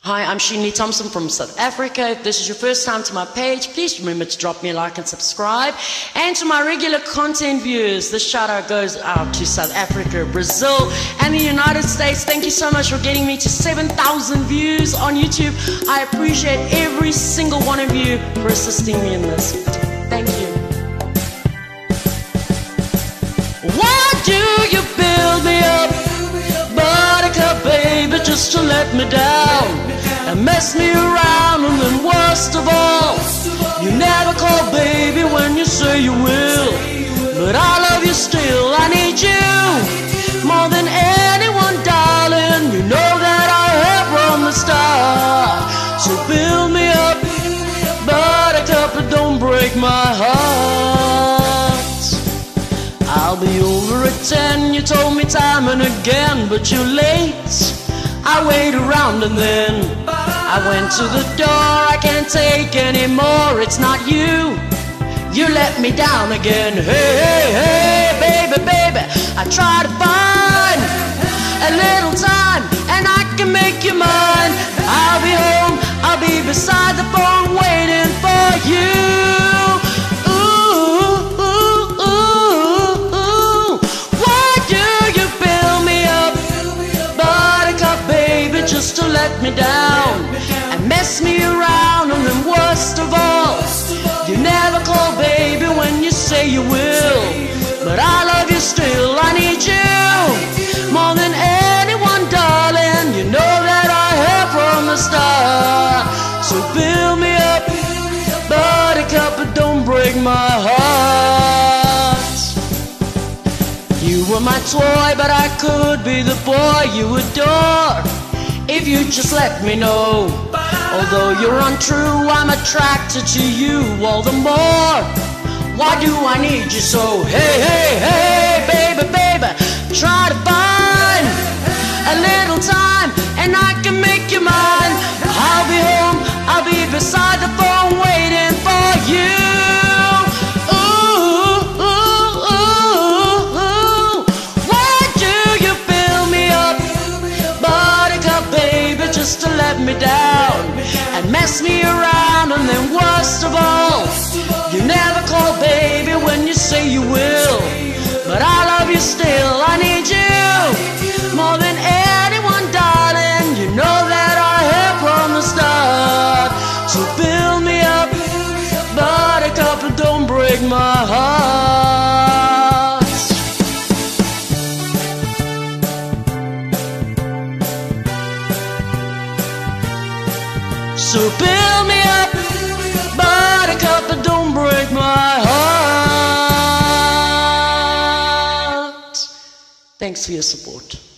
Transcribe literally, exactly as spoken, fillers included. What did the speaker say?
Hi, I'm Shinley Thompson from South Africa. If this is your first time to my page, please remember to drop me a like and subscribe. And to my regular content viewers, this shout out goes out to South Africa, Brazil, and the United States. Thank you so much for getting me to seven thousand views on YouTube. I appreciate every single one of you for assisting me in this. Thank you. Why do you build me up, buttercup baby, just to let me down and mess me around? And then worst of all, you never call baby when you say you will. But I love you still, I need you more than anyone, darling. You know that I have from the start. So build me up, buttercup, but don't break my heart. I'll be over at ten, you told me time and again, but you're late. I wait around and then I went to the door. I can't take anymore, it's not you. You let me down again. Hey, hey, hey, baby, baby, I try to find a little time and I can make you mine. I'll be home, I'll be beside the phone waiting for you. Just to let me down and mess me around. And then worst of all, you never call baby when you say you will. But I love you still, I need you more than anyone, darling. You know that I have from the start. So build me up, buttercup, but don't break my heart. You were my toy, but I could be the boy you adore if you just let me know. Although you're untrue, I'm attracted to you all the more. Why do I need you so? Hey, hey, hey, baby, baby, try to find a little time and I can make you mine. I'll be home, I'll be beside the phone waiting for you. Just to let me down and mess me around. And then worst of all, you never call baby when you say you will. But I love you still, I need you more than anyone, darling. You know that I have from the start. So build me up, buttercup, and don't break my heart. So build me up, buttercup, but don't break my heart. Thanks for your support.